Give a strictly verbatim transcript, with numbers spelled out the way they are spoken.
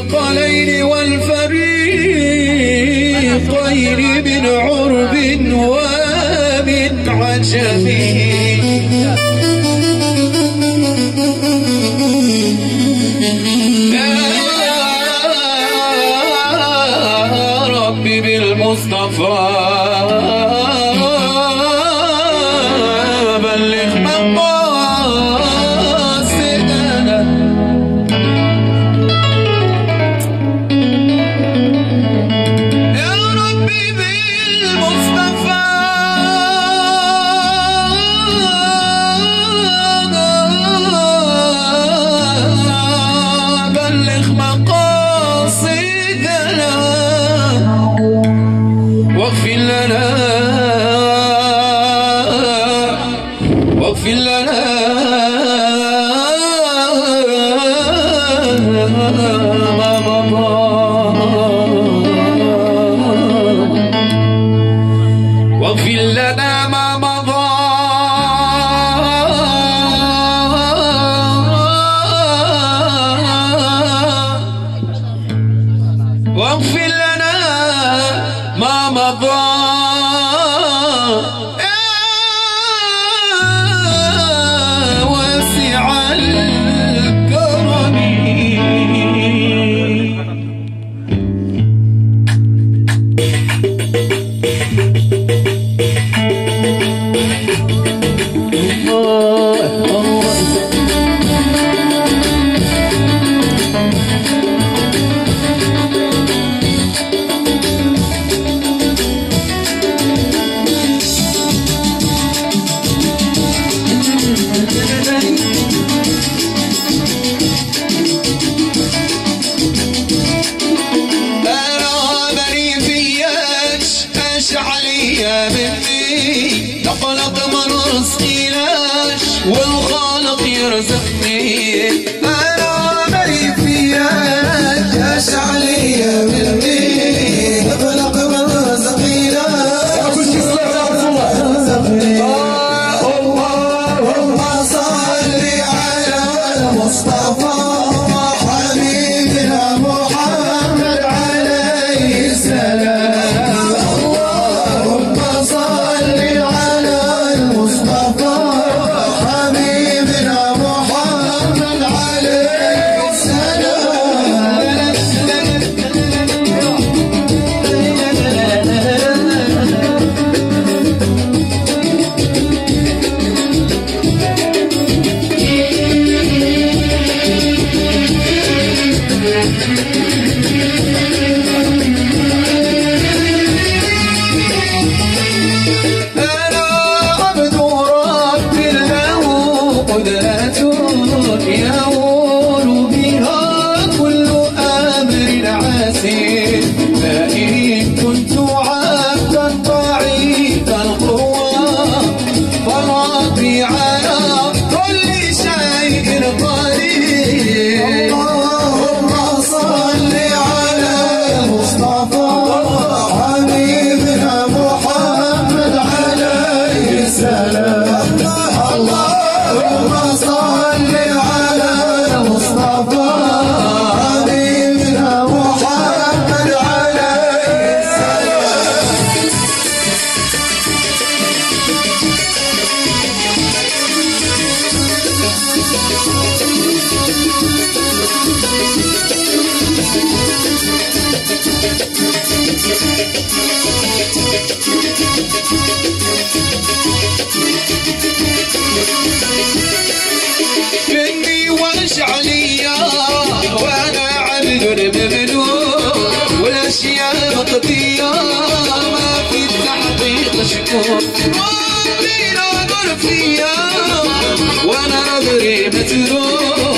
الثقلين والفريقين من عرب ومن عجم. يا ربي بالمصطفى بلغ مقاصدنا. يا ربي بالمصطفى بلغ مقاصدنا واغفر لنا واغفر لنا ما مضى واغفر لنا ما مضى واغفر لنا ما مضى واسع الكرم. لقلق من رزقناش والخالق يرزقني. أنا مالي فياش أشعلي مني لقلق من رزقناش يرزقني. اللهم صل على المصطفى حبيبنا محمد عليه السلام. فإن كنت عبدا ضعيف القوى فربي على كل شيء قدير. اللهم صل على المصطفى حبيبنا محمد عليه السلام. اللهم صل على المصطفى حبيبنا محمد عليه مني واشعليا وانا عبد ممنون والاشياء مقضيه ما في التحقيق شكور. ربي لا ضر فيا وانا نظري متروك